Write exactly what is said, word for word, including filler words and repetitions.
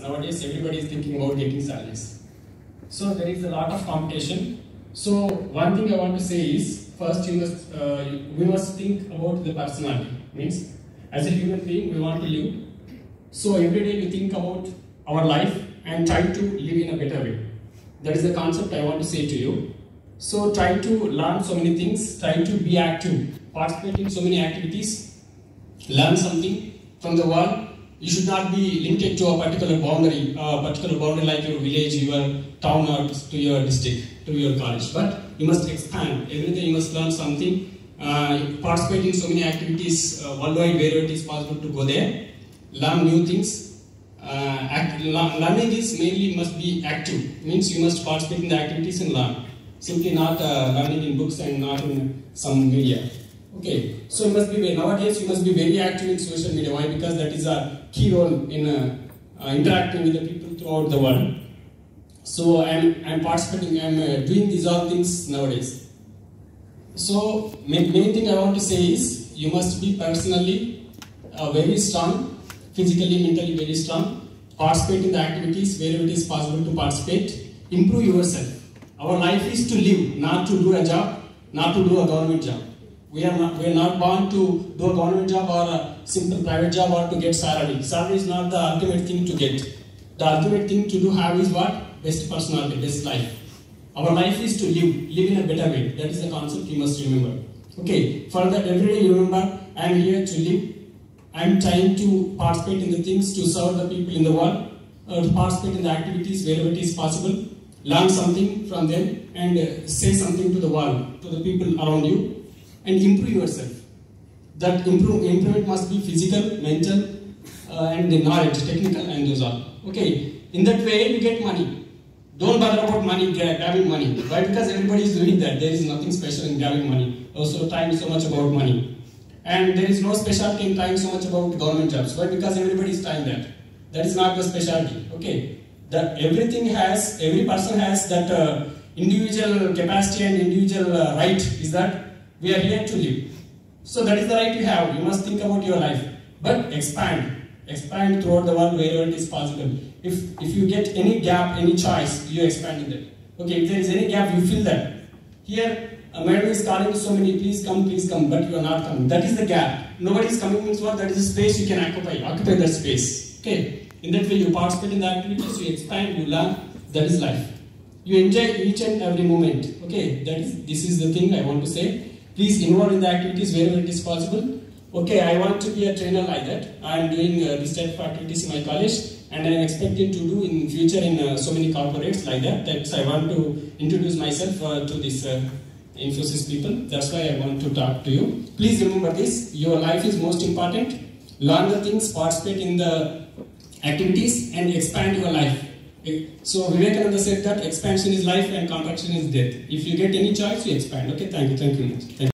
Nowadays, everybody is thinking about getting salaries. So there is a lot of competition. So one thing I want to say is, first you must, uh, we must think about the personality. Means, as a human being, we want to live. So every day we think about our life and try to live in a better way. That is the concept I want to say to you. So try to learn so many things, try to be active, participate in so many activities, learn something from the world. You should not be limited to a particular boundary, a particular boundary like your village, your town, or to your district, to your college. But you must expand. Every day you must learn something. Uh, participate in so many activities uh, worldwide, wherever it is possible to go there. Learn new things. Uh, act, learning is mainly must be active. Means you must participate in the activities and learn. Simply not uh, learning in books and not in some media. Okay, so you must be nowadays you must be very active in social media. Why? Because that is a key role in uh, uh, interacting with the people throughout the world. So I'm I'm participating. I'm uh, doing these all things nowadays. So main, main thing I want to say is you must be personally uh, very strong, physically, mentally very strong. Participate in the activities wherever it is possible to participate. Improve yourself. Our life is to live, not to do a job, not to do a government job. We are not, we are not born to do a government job or a simple private job or to get salary. Salary is not the ultimate thing to get. The ultimate thing to do have is what? Best personality, best life. Our life is to live, live in a better way. That is the concept you must remember. Okay, for that every day you remember, I am here to live. I am trying to participate in the things to serve the people in the world, uh, to participate in the activities wherever it is possible. Learn something from them and uh, say something to the world, to the people around you, and improve yourself. That improve, improvement must be physical, mental, uh, and the knowledge, technical, and those are. Okay, in that way you get money. Don't bother about money, grabbing money. Why? Because everybody is doing that. There is nothing special in grabbing money. Also, time so much about money. And there is no specialty in trying so much about government jobs. Why? Because everybody is trying that. That is not the specialty. Okay. That everything has, every person has that uh, individual capacity and individual uh, right is that we are here to live. So that is the right you have. You must think about your life. But expand. Expand throughout the world wherever it is possible. If, if you get any gap, any choice, you expand in that. Okay, if there is any gap, you fill that. Here, a madam is calling so many, please come, please come, but you are not coming. That is the gap. Nobody is coming means what? That is a space you can occupy. Occupy that space. Okay. In that way, you participate in the activities, you expand, you learn. That is life. You enjoy each and every moment. Okay, that is. This is the thing I want to say. Please involve in the activities wherever it is possible. Okay, I want to be a trainer like that. I am doing uh, this type of activities in my college, and I am expected to do in future in uh, so many corporates like that. That's I want to introduce myself uh, to this uh, Infosys people. That's why I want to talk to you. Please remember this. Your life is most important. Learn the things, participate in the activities, and expand your life. So Vivekananda said that expansion is life and contraction is death. If you get any choice, you expand. Okay, thank you, thank you much. Thank you.